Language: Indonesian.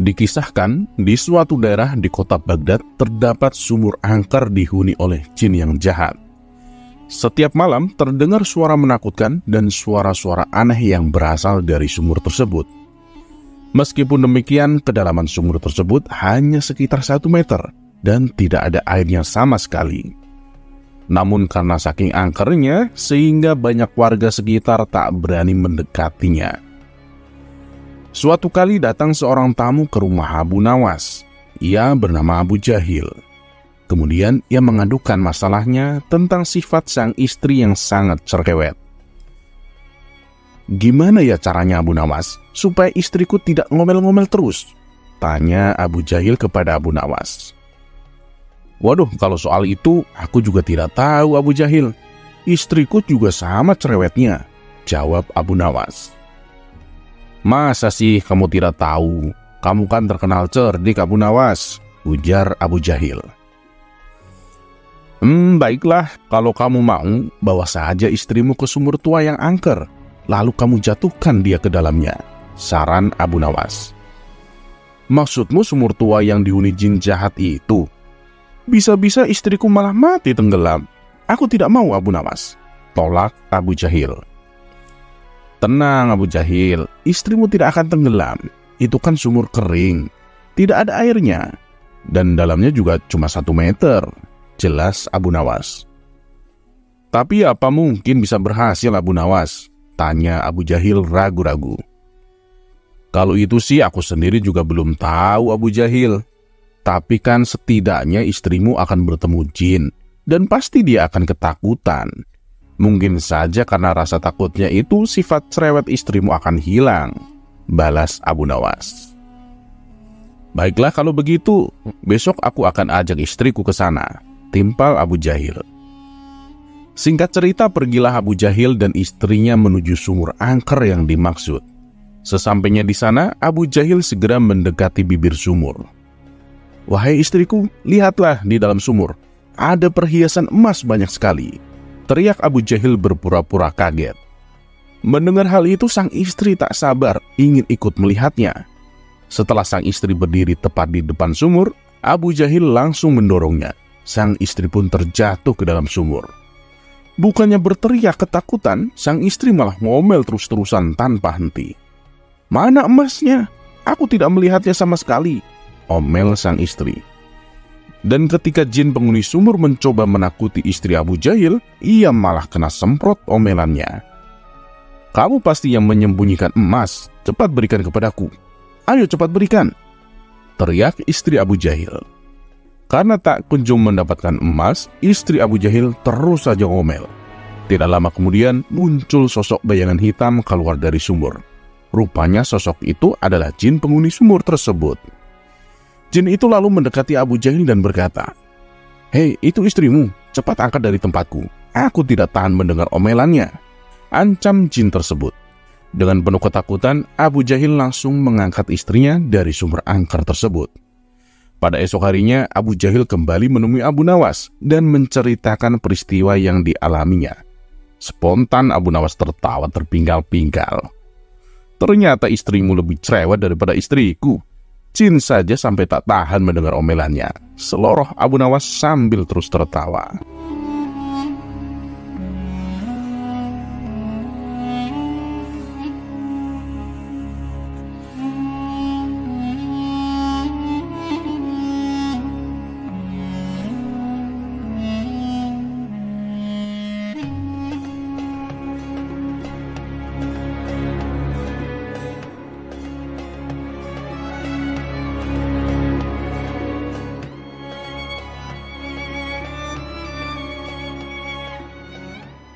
Dikisahkan, di suatu daerah di kota Baghdad terdapat sumur angker dihuni oleh jin yang jahat. Setiap malam terdengar suara menakutkan dan suara-suara aneh yang berasal dari sumur tersebut. Meskipun demikian, kedalaman sumur tersebut hanya sekitar 1 meter dan tidak ada airnya sama sekali. Namun karena saking angkernya, sehingga banyak warga sekitar tak berani mendekatinya. Suatu kali datang seorang tamu ke rumah Abu Nawas. Ia bernama Abu Jahil. Kemudian ia mengadukan masalahnya tentang sifat sang istri yang sangat cerewet. "Gimana ya caranya Abu Nawas, supaya istriku tidak ngomel-ngomel terus?" tanya Abu Jahil kepada Abu Nawas. "Waduh, kalau soal itu aku juga tidak tahu Abu Jahil. Istriku juga sama cerewetnya," jawab Abu Nawas. "Masa sih kamu tidak tahu? Kamu kan terkenal cerdik Abu Nawas," ujar Abu Jahil. Baiklah, kalau kamu mau, bawa saja istrimu ke sumur tua yang angker, lalu kamu jatuhkan dia ke dalamnya," saran Abu Nawas. "Maksudmu sumur tua yang dihuni jin jahat itu? Bisa-bisa istriku malah mati tenggelam. Aku tidak mau Abu Nawas," tolak Abu Jahil. "Tenang Abu Jahil, istrimu tidak akan tenggelam. Itu kan sumur kering, tidak ada airnya, dan dalamnya juga cuma 1 meter, jelas Abu Nawas. "Tapi apa mungkin bisa berhasil Abu Nawas?" tanya Abu Jahil ragu-ragu. "Kalau itu sih aku sendiri juga belum tahu Abu Jahil. Tapi kan setidaknya istrimu akan bertemu jin, dan pasti dia akan ketakutan. Mungkin saja karena rasa takutnya itu sifat cerewet istrimu akan hilang," balas Abu Nawas. "Baiklah kalau begitu, besok aku akan ajak istriku ke sana," timpal Abu Jahil. Singkat cerita, pergilah Abu Jahil dan istrinya menuju sumur angker yang dimaksud. Sesampainya di sana, Abu Jahil segera mendekati bibir sumur. "Wahai istriku, lihatlah di dalam sumur, ada perhiasan emas banyak sekali," teriak Abu Jahil berpura-pura kaget. Mendengar hal itu, sang istri tak sabar ingin ikut melihatnya. Setelah sang istri berdiri tepat di depan sumur, Abu Jahil langsung mendorongnya. Sang istri pun terjatuh ke dalam sumur. Bukannya berteriak ketakutan, sang istri malah ngomel terus-terusan tanpa henti. "Mana emasnya? Aku tidak melihatnya sama sekali," omel sang istri. Dan ketika jin penghuni sumur mencoba menakuti istri Abu Jahil, ia malah kena semprot omelannya. "Kamu pasti yang menyembunyikan emas, cepat berikan kepadaku. Ayo cepat berikan," teriak istri Abu Jahil. Karena tak kunjung mendapatkan emas, istri Abu Jahil terus saja ngomel. Tidak lama kemudian muncul sosok bayangan hitam keluar dari sumur. Rupanya sosok itu adalah jin penghuni sumur tersebut. Jin itu lalu mendekati Abu Jahil dan berkata, "Hei, itu istrimu, cepat angkat dari tempatku. Aku tidak tahan mendengar omelannya," ancam jin tersebut. Dengan penuh ketakutan, Abu Jahil langsung mengangkat istrinya dari sumur angker tersebut. Pada esok harinya, Abu Jahil kembali menemui Abu Nawas dan menceritakan peristiwa yang dialaminya. Spontan Abu Nawas tertawa terpinggal-pinggal. "Ternyata istrimu lebih cerewet daripada istriku. Jin saja sampai tak tahan mendengar omelannya," seloroh Abu Nawas sambil terus tertawa.